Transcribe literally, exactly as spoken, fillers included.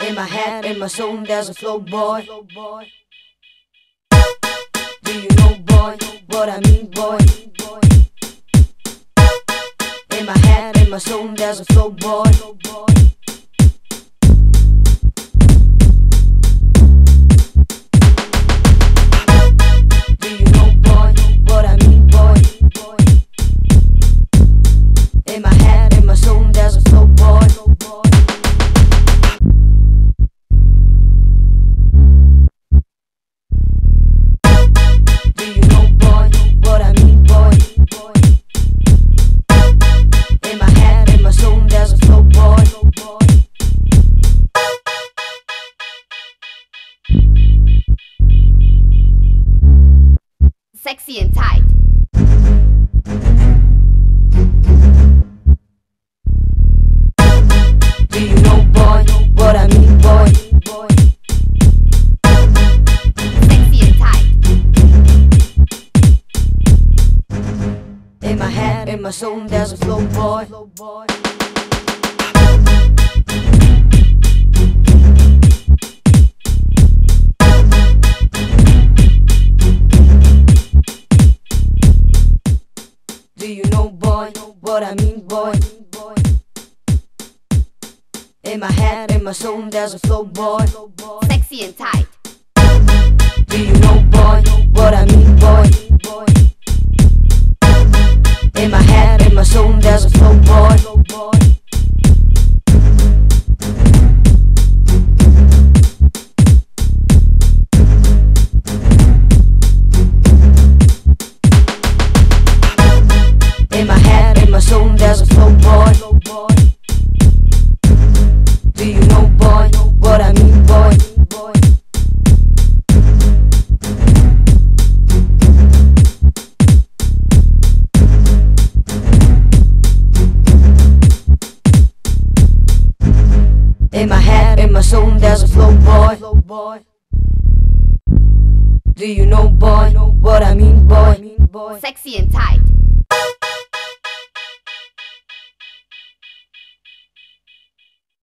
In my head, in my soul, there's a flow, boy. Do you know, boy, what I mean, boy? In my head, in my soul, there's a flow, boy. Do you know, boy, what I mean, boy? In my head, in my soul, there's a flow, boy. Do you know, boy, what I mean, boy? In my head, in my soul, there's a flow, boy. Sexy and tight. Do you know, boy, what I mean, boy? Sexy and tight. In my head, in my soul, there's a flow, boy. Do you know, boy, what I mean, boy? In my head, in my soul, there's a flow, boy. Sexy and tight. Do you know, boy, what I mean, boy? In my head, in my soul, there's a flow, boy. In my head, in my soul, there's a flow, boy. Do you know, boy, what I mean, boy? In my head, in my soul, there's a flow, boy. Do you know, boy, what I mean, boy? Sexy and tight.